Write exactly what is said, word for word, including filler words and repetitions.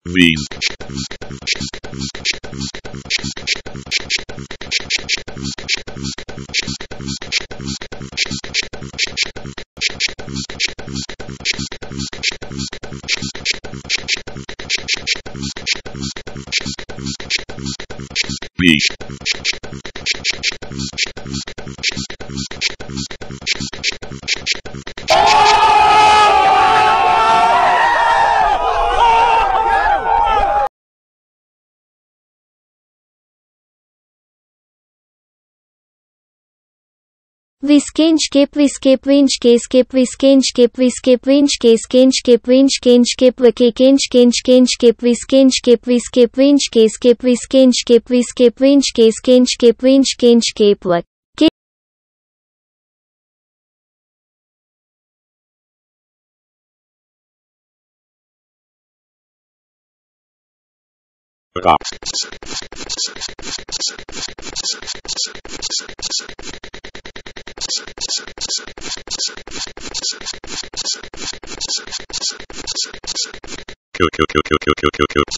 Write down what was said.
These. These. Viscange viscape range case cape viscange cape viscape range case cange cape range cange cape vake cange cange cange cape viscange cape viscape range case cape viscange cape viscape range case cange cape range cange cape vake Beatbox. Kill, kill, kill, kill, kill, kill, kill, kill.